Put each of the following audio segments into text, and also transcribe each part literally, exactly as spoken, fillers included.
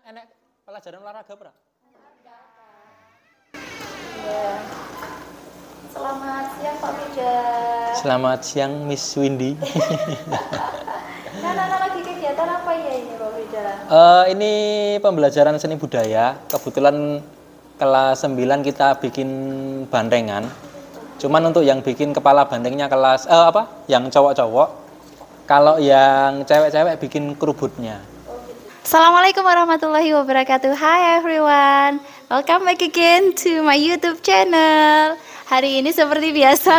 enek pelajaran olahraga apa? Ya. Selamat siang Pak Frida. Selamat siang Miss Windy. Nah, anak-anak lagi kegiatan apa ya ini Pak Frida? Uh, ini pembelajaran seni budaya. Kebetulan kelas sembilan kita bikin bandengan. Cuman untuk yang bikin kepala bandengnya kelas eh, apa? Yang cowok-cowok. Kalau yang cewek-cewek bikin kerubutnya. Assalamualaikum warahmatullahi wabarakatuh. Hi everyone. Welcome back again to my YouTube channel. Hari ini seperti biasa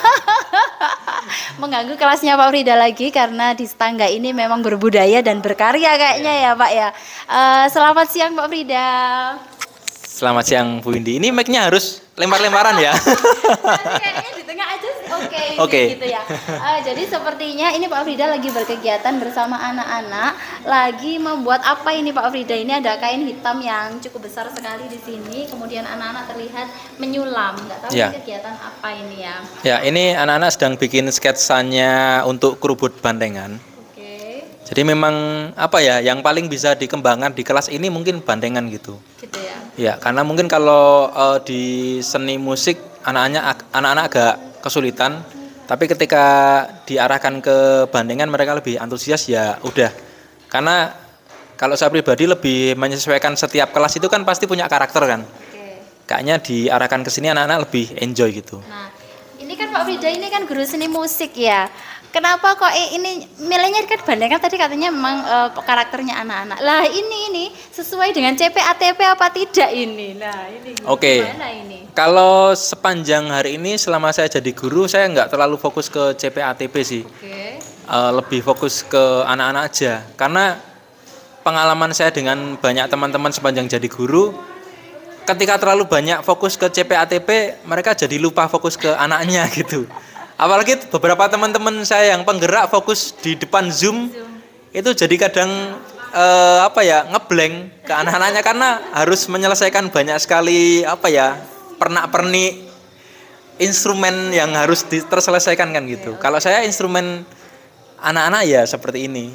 mengganggu kelasnya Pak Frida lagi karena di Setangga ini memang berbudaya dan berkarya kayaknya ya Pak ya. Uh, selamat siang Pak Frida. Selamat siang Bu Windy. Ini mic-nya harus lempar-lemparan ya. Kayaknya di tengah aja oke okay, okay. gitu ya. Uh, jadi sepertinya ini Pak Frida lagi berkegiatan bersama anak-anak, lagi membuat apa ini Pak Frida? Ini ada kain hitam yang cukup besar sekali di sini, kemudian anak-anak terlihat menyulam. Nggak tahu ya. Ini kegiatan apa ini ya? Ya, ini anak-anak sedang bikin sketsanya untuk kerubut bandengan. Jadi memang apa ya, yang paling bisa dikembangkan di kelas ini mungkin bandengan gitu. Gitu ya. Ya, karena mungkin kalau uh, di seni musik anak-anaknya anak-anak agak kesulitan, tapi ketika diarahkan ke bandengan mereka lebih antusias ya udah. Karena kalau saya pribadi lebih menyesuaikan setiap kelas itu kan pasti punya karakter kan. Oke. Kayaknya diarahkan ke sini anak-anak lebih enjoy gitu. Nah, ini kan Pak Frida ini kan guru seni musik ya. Kenapa kok ini milihnya kan bandengan tadi katanya memang uh, karakternya anak-anak. Lah ini ini sesuai dengan C P A T P apa tidak ini? Nah ini Oke. Gimana ini? Kalau sepanjang hari ini selama saya jadi guru saya nggak terlalu fokus ke C P A T P sih. Oke. Uh, lebih fokus ke anak-anak aja. Karena pengalaman saya dengan banyak teman-teman sepanjang jadi guru, ketika terlalu banyak fokus ke C P A T P mereka jadi lupa fokus ke anaknya gitu. Apalagi beberapa teman-teman saya yang penggerak fokus di depan Zoom, Zoom. Itu jadi kadang eh, apa ya ngeblank ke anak-anaknya karena harus menyelesaikan banyak sekali apa ya pernak-pernik instrumen yang harus terselesaikan kan gitu. Okay, okay. Kalau saya instrumen anak-anak ya seperti ini.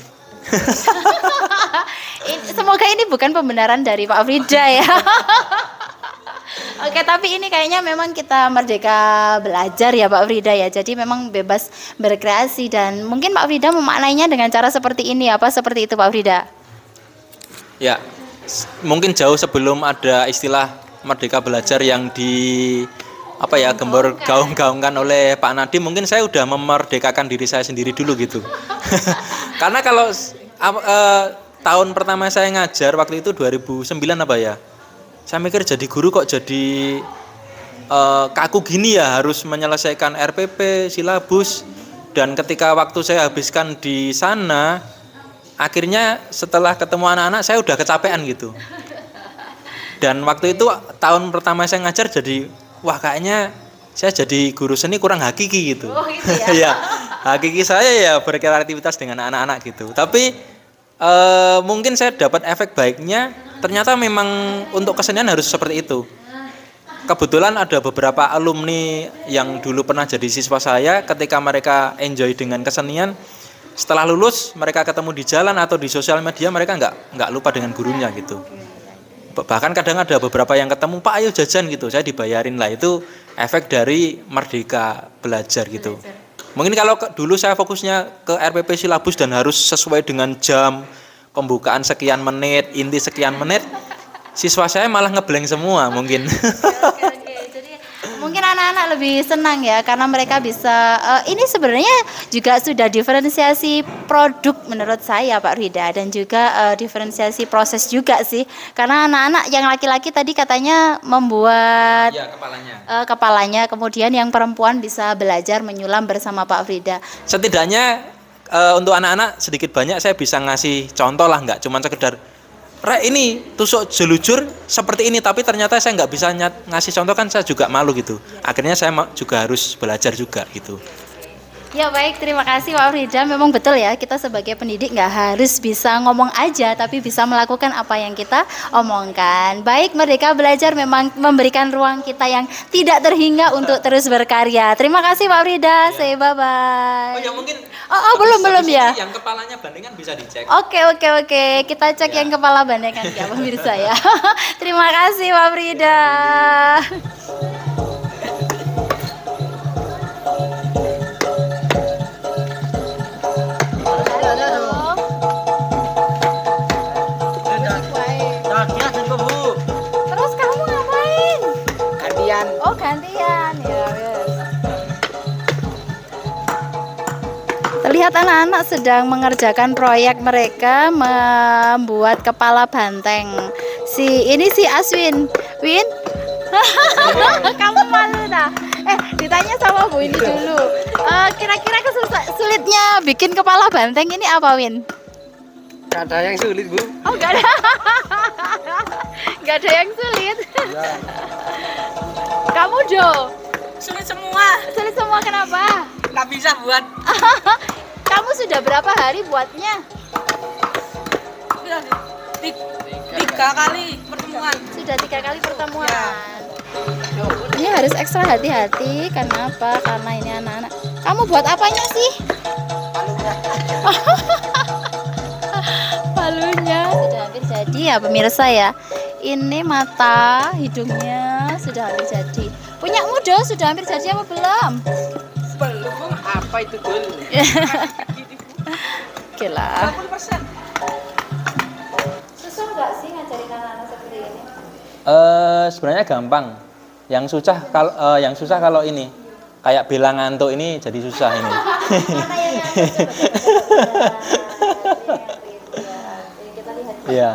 Semoga ini bukan pembenaran dari Pak Frida ya. Oke, tapi ini kayaknya memang kita merdeka belajar ya Pak Frida ya. Jadi memang bebas berkreasi dan mungkin Pak Frida memaknainya dengan cara seperti ini apa seperti itu Pak Frida? Ya, mungkin jauh sebelum ada istilah merdeka belajar yang di apa ya gembor gaung-gaungkan oleh Pak Nadiem, mungkin saya udah memerdekakan diri saya sendiri dulu gitu. Karena kalau uh, tahun pertama saya ngajar waktu itu dua ribu sembilan apa ya? Saya mikir jadi guru kok jadi uh, kaku gini ya, harus menyelesaikan R P P, silabus. Dan ketika waktu saya habiskan di sana, akhirnya setelah ketemu anak-anak saya udah kecapean gitu. Dan waktu itu tahun pertama saya ngajar jadi, wah kayaknya saya jadi guru seni kurang hakiki gitu. Oh, gitu ya? Ya, hakiki saya ya berkreativitas dengan anak-anak gitu. Tapi uh, mungkin saya dapat efek baiknya. Ternyata memang untuk kesenian harus seperti itu. Kebetulan ada beberapa alumni yang dulu pernah jadi siswa saya, ketika mereka enjoy dengan kesenian, setelah lulus mereka ketemu di jalan atau di sosial media mereka nggak nggak lupa dengan gurunya gitu. Bahkan kadang ada beberapa yang ketemu, Pak ayo jajan gitu, saya dibayarin lah. Itu efek dari merdeka belajar gitu. Mungkin kalau dulu saya fokusnya ke R P P silabus dan harus sesuai dengan jam, pembukaan sekian menit, inti sekian menit, siswa saya malah ngeblank semua mungkin. Oke, oke. Jadi mungkin anak-anak lebih senang ya karena mereka bisa uh, ini sebenarnya juga sudah diferensiasi produk menurut saya Pak Rida dan juga uh, diferensiasi proses juga sih karena anak-anak yang laki-laki tadi katanya membuat ya, kepalanya. Uh, kepalanya kemudian yang perempuan bisa belajar menyulam bersama Pak Frida. Setidaknya Uh, untuk anak-anak sedikit banyak saya bisa ngasih contoh lah, nggak cuma sekedar Rek ini tusuk jelujur seperti ini, tapi ternyata saya nggak bisa ngasih contoh kan saya juga malu gitu. Akhirnya saya juga harus belajar juga gitu. Ya baik, terima kasih Pak Frida. Memang betul ya, kita sebagai pendidik nggak harus bisa ngomong aja, tapi bisa melakukan apa yang kita omongkan. Baik, Merdeka Belajar memang memberikan ruang kita yang tidak terhingga untuk terus berkarya. Terima kasih Pak Frida, ya. Say bye-bye. Oh ya mungkin. Oh, oh belum belum ya. Yang kepalanya bandengan bisa dicek. Oke oke oke, kita cek ya. Yang kepala bandengan ya pemirsa ya. Terima kasih Pak Frida. Terus kamu ngapain? Gantian. Oh gantian ya. Yes. Terlihat anak-anak sedang mengerjakan proyek mereka membuat kepala banteng. Si ini si Aswin, Win. Kamu malu dah. Eh ditanya sama Bu ini dulu. Uh, kira-kira kesusah sulitnya bikin kepala banteng ini apa, Win? Gak ada yang sulit, Bu. Oh, gak ada. Gak ada yang sulit. Ya. Kamu, Jo? Sulit semua. Sulit semua kenapa? Nggak bisa buat. Kamu sudah berapa hari buatnya? Sudah tiga, tiga kali pertemuan. Sudah tiga kali pertemuan. Ya. Ini harus ekstra hati-hati. Karena apa? Karena ini anak-anak. Kamu buat apanya sih? Palunya sudah hampir jadi ya pemirsa ya. Ini mata, hidungnya sudah hampir jadi. Punya Do sudah hampir jadi apa belum? Belum. Apa itu dulu? Oke lah. delapan puluh persen. Susah nggak sih ngajarin anak-anak seperti ini? Eh sebenarnya gampang. Yang susah kalau uh, yang susah kalau ini kayak bilang ngantuk ini jadi susah ini. Mana yang ngantuk? Kita lihat. Iya.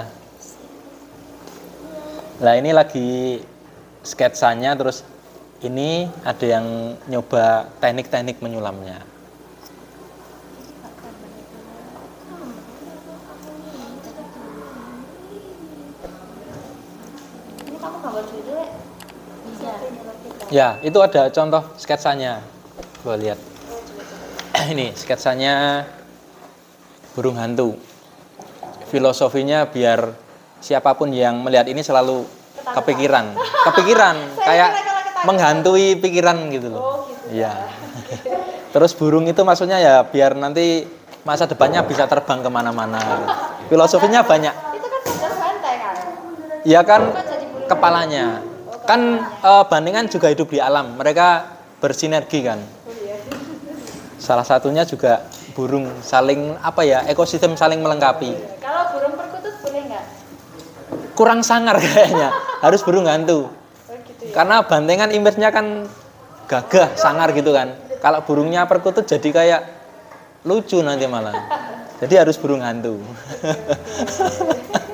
Lah ini lagi sketsanya, terus ini ada yang nyoba teknik-teknik menyulamnya. Ini kamu gambar dulu ya? Bisa. Ya, itu ada contoh sketsanya. Gua lihat. Ini sketsanya burung hantu. Filosofinya biar siapapun yang melihat ini selalu kepikiran, kepikiran kayak menghantui pikiran gitu loh. Iya. Terus burung itu maksudnya ya biar nanti masa depannya bisa terbang kemana-mana. Filosofinya banyak. Itu kan sudah santai kan? Ya kan kepalanya. Kan e, bandengan juga hidup di alam. Mereka bersinergi kan. Salah satunya juga burung saling apa ya, ekosistem saling melengkapi. Kalau burung perkutut boleh nggak? Kurang sangar kayaknya. Harus burung hantu. Oh, gitu ya? Karena bandengan image-nya kan gagah, sangar gitu kan. Kalau burungnya perkutut jadi kayak lucu nanti malah. Jadi harus burung hantu.